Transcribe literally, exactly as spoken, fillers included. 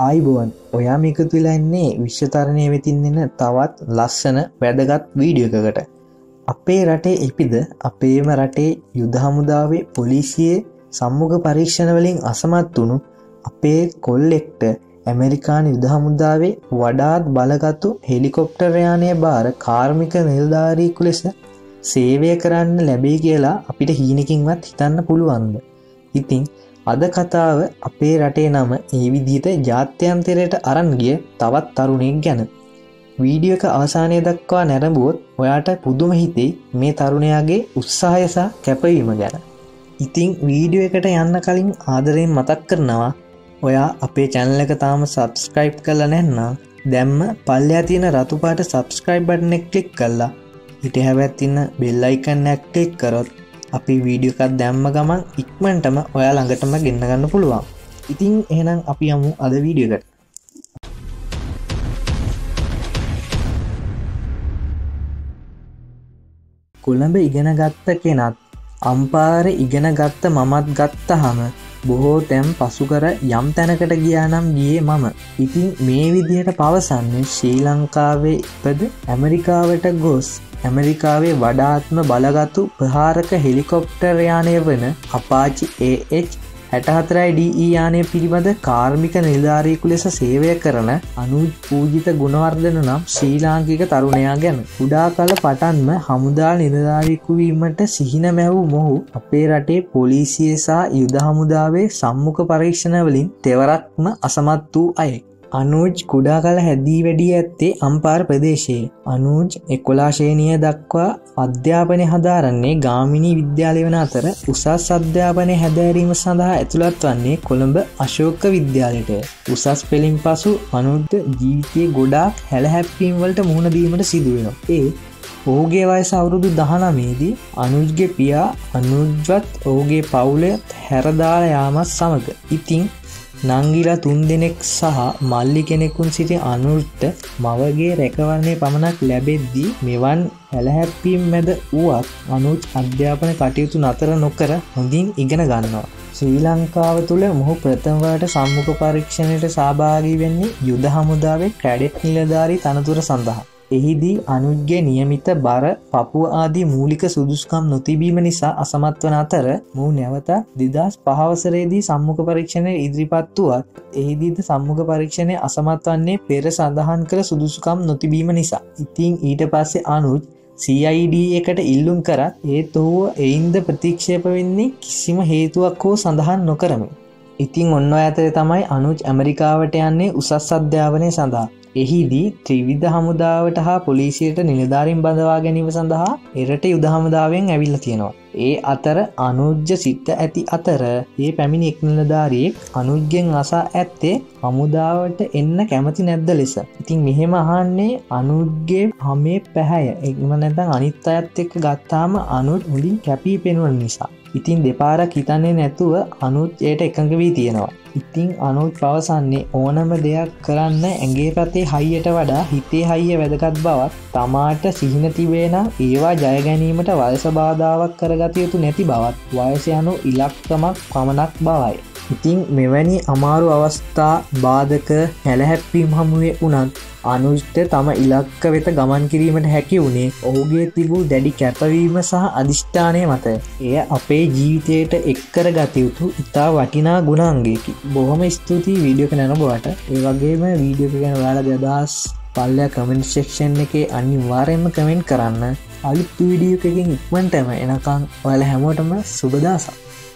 ආයිබෝවන් ඔයා මේකතු වෙලා ඉන්නේ විශ්වතරණය වෙතින් දෙන තවත් ලස්සන වැදගත් වීඩියෝ එකකට. අපේ රටේ ඉපිද අපේම රටේ යුද හමුදාවේ පොලිසියේ සම්මුඛ පරීක්ෂණ වලින් අසමත් වුණු අපේ කොල්ලෙක්ට ඇමරිකානු යුද හමුදාවේ වඩාත් බලගත්තු හෙලිකොප්ටර් යානය බාර කාර්මික නිලධාරියෙකු ලෙස සේවය කරන්න ලැබෙයි කියලා අපිට හීනකින්වත් හිතන්න පුළුවන්ද? ඉතින් අද කතාව අපේ රටේ නම ඒ විදිහට ජාත්‍යන්තරයට අරන් ගිය තවත් තරුණයෙක් ගැන. වීඩියෝ එක අවසානය දක්වා නැරඹුවොත් ඔයාට පුදුම හිතෙයි මේ තරුණයාගේ උත්සාහය සහ කැපවීම ගැන. ඉතින් වීඩියෝ එකට යන්න කලින් ආදරයෙන් මතක් කරනවා ඔයා අපේ channel එක තාම subscribe කරලා නැත්නම් දැම්ම පල්ලෙහා තියෙන රතු පාට subscribe button එක click කරලා ඊට හැබැයි තියෙන bell icon එක click කරොත් අපි වීඩියෝ එකක් දැම්ම ගමන් ඉක්මනටම ඔයා ළඟටම ගෙන්න ගන්න පුළුවන්. ඉතින් එහෙනම් අපි යමු අද වීඩියෝ එකට. කොළඹ ඉගෙන ගත්ත කෙනත් අම්පාරේ ඉගෙන ගත්ත මමත් ගත්තහම බොහෝ තැන් පසු කර යම් තැනකට ගියා නම් ගියේ මම. ඉතින් මේ විදිහට පවසන්නේ ශ්‍රී ලංකාවේ ඉපද ඇමරිකාවට ගොස් ඇමරිකාවේ වඩාත්ම බලගතු ප්‍රහාරක හෙලිකොප්ටර් යානය වන අපාචි ඒ එච් හැට හතරයි ඩී ඊ යානය පිළිබඳ කාර්මික නිලධාරියෙකු ලෙස සේවය කරන අනුජ් පූජිත ගුණවර්ධන නම් ශ්‍රී ලාංකික තරුණයා ගැන. කුඩා කල පටන්ම හමුදා නිලධාරියෙකු වීමට සිහින මැවූ මොහු අපේ රටේ පොලිසිය සහ යුද හමුදාවේ සම්මුඛ පරීක්ෂණ වලින් තෙවරක්ම අසමත් වූ අයෙක්. අනූජ් කුඩා කල හැදී වැඩී ඇත්තේ අම්පාර ප්‍රදේශයේ. අනූජ් එකොළහ ශ්‍රේණිය දක්වා අධ්‍යාපනය හදාරන්නේ ගාමිණී විද්‍යාලය වන අතර උසස් අධ්‍යාපනය හැදෑරීම සඳහා ඇතුළත් වන්නේ කොළඹ අශෝක විද්‍යාලයට. උසස් පෙළින් පසු අනූජ්ට ජීවිතයේ ගොඩාක් හැලහැප්පීම් වලට මුහුණ දීමට සිදු වෙනවා. ඒ ඔහුගේ වයස අවුරුදු දහනවයේදී අනූජ්ගේ පියා අනූජ්වත් ඔහුගේ පවුලත් හැරදාලා යාමත් සමග ඉතින් නංගිලා තුන් දෙනෙක් සහ මල්ලි කෙනෙකුන් සිටි අනුජ්ට මවගේ රැකවරණය පමණක් ලැබෙද්දී මෙවන් හැලහැප්පීම් මැද වුවත් අනුජ් අධ්‍යාපන කටයුතු නතර නොකර හොඳින් ඉගෙන ගන්නවා. ශ්‍රී ලංකාව තුළ මොහු ප්‍රථම වරට සම්මුඛ පරීක්ෂණයට සහභාගී වෙන්නේ යුද හමුදාවේ කැඩෙට් නිලධාරී තනතුර සඳහා. එහිදී අනුජ්ගේ නියමිත බර පපුව ආදී මූලික සුදුසුකම් නොතිබීම නිසා අසමත් වන අතර මොහු නැවත දෙදහස් පහ වසරේදී සම්මුඛ පරීක්ෂණය ඉදිරිපත් වුවත් එහිදීද සම්මුඛ පරීක්ෂණය අසමත් වන්නේ පෙර සඳහන් කළ සුදුසුකම් නොතිබීම නිසා. ඉතින් ඊට පස්සේ අනුජ් සී අයි ඩී එකට ඉල්ලුම් කරත් ඒත් ඔහුව එයින්ද ප්‍රතික්ෂේප වෙන්නේ කිසිම හේතුවක් හෝ සඳහන් නොකරමින්. ඉතින් ඔන්න ඔය අතරේ තමයි අනුජ් ඇමරිකාවට යන්නේ උසස් අධ්‍යාපනය සඳහා. එහිදී ත්‍රිවිධ හමුදාවට හා පොලිසියට නිලධාරීන් බඳවා ගැනීම සඳහා එරට යුද හමුදාවෙන් ඇවිල්ලා තියෙනවා. ඒ අතර අනුජ්ජ සිට ඇති අතර ඒ පැමිණි එක් නිලධාරියෙක් අනුජ්ගෙන් අසා ඇත්තේ හමුදාවට එන්න කැමති නැද්ද ලෙස. ඉතින් මෙහෙම අහන්නේ අනුජ්ගේ හැමේ පැහැය. එහෙම නැත්නම් අනිත් අයත් එක්ක ගත්තාම අනුජ් මුලින් කැපී පෙනුන නිසා. ඉතින් දෙපාරක් හිතන්නේ නැතුව අනුජ් ඒට එකඟ වී තියෙනවා. ඉතින් අනුජ් පවසන්නේ ඕනම දෙයක් කරන්න ඇඟේ රතේ හයියට වඩා හිතේ හයිය වැදගත් බවත් තමාට සිහින තිබේ නම් ඒවා ජය ගැනීමට වයස බාධාවක් කරගත යුතු නැති බවත් වයස යනු ඉලක්කමක් පමණක් බවයි. ඉතින් මෙවැනි අමාරු අවස්ථා බාධක හැලහැප්පීම් හමුවේ වුණත් අනුජ්ට තම ඉලක්ක වෙත ගමන් කිරීමට හැකි වුණේ ඔහුගේ තිබූ දැඩි කැපවීම සහ අධිෂ්ඨානය මත. එය අපේ ජීවිතයට එක් කරගත යුතු ඉතා වටිනා ගුණාංගයකි. බොහොම ස්තුතියි වීඩියෝ එක නැරඹුවාට. ඒ වගේම වීඩියෝ එක ගැන ඔයාලගේ අදහස් පල්ලෙහා කමෙන්ට් සෙක්ෂන් එකේ අනිවාර්යයෙන්ම කමෙන්ට් කරන්න. අලුත් වීඩියෝ එකකින් ඉක්මනටම එනකන් ඔයාලා හැමෝටම සුබ දවසක්.